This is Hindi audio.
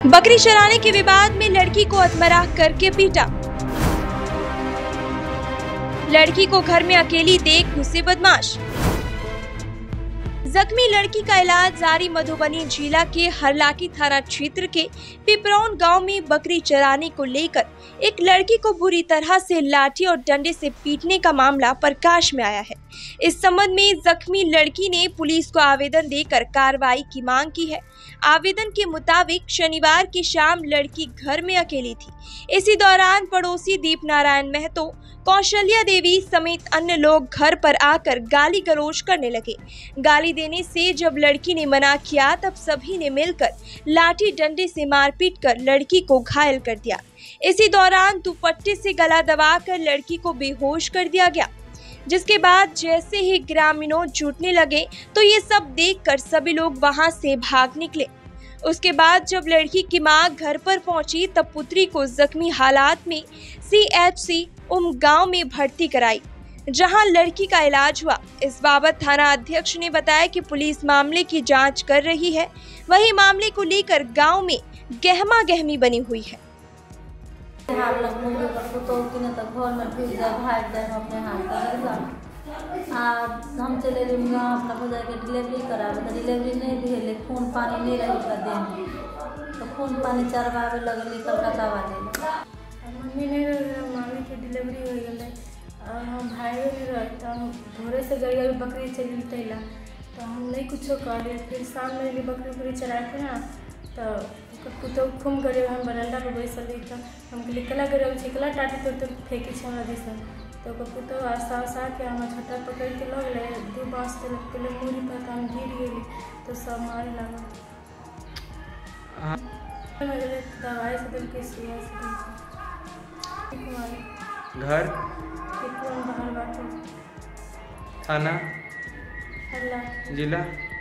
बकरी चराने के विवाद में लड़की को आत्महत्या करके पीटा। लड़की को घर में अकेली देख घुसे बदमाश। जख्मी लड़की का इलाज जारी। मधुबनी जिला के हरलाकी थाना क्षेत्र के पिपरौन गांव में बकरी चराने को लेकर एक लड़की को बुरी तरह से लाठी और डंडे से पीटने का मामला प्रकाश में आया है। इस संबंध में जख्मी लड़की ने पुलिस को आवेदन देकर कार्रवाई की मांग की है। आवेदन के मुताबिक शनिवार की शाम लड़की घर में अकेली थी। इसी दौरान पड़ोसी दीप नारायण महतो, कौशल्या देवी समेत अन्य लोग घर पर आकर गाली गलौज करने लगे। गाली देने से जब लड़की ने मना किया तब सभी ने मिलकर लाठी डंडे से मारपीट कर लड़की को घायल कर दिया। इसी दौरान दुपट्टे से गला दबाकर लड़की को बेहोश कर दिया गया, जिसके बाद जैसे ही ग्रामीणों जुटने लगे तो ये सब देखकर सभी लोग वहां से भाग निकले। उसके बाद जब लड़की की मां घर पर पहुंची तब पुत्री को जख्मी हालात में CHC गांव में भर्ती कराई, जहां लड़की का इलाज हुआ। इस बाबत थाना अध्यक्ष ने बताया कि पुलिस मामले की जांच कर रही है। वहीं मामले को लेकर गांव में गहमा गहमी बनी हुई है। हम चले अपना भौजाई के डिलीवरी करावे तो डिलीवरी नहीं भेले, खून पानी नहीं रही देह तो खून पानी चरवावे लगली कलकत्ता वाले मम्मी नहीं रहे, मामी के डिलीवरी हो गए और हम भाई नहीं रहते। हम भोरे से गई बकरी चली तैला तो हम नहीं कुछ कर। फिर शाम में बकरी चराए थे ना तो खूम गए। हम बरंडा पर बैसल तो हम कला गए छिकला टाटी तो फेंकी दिसन तो पुतो आशा के हम छटा पकड़ के लग ले दू बाँस के पूरी पर हम गिर गई तो सब मारे लगा। दवाई से दिल के सुइया घर बाहर बात थाना जिला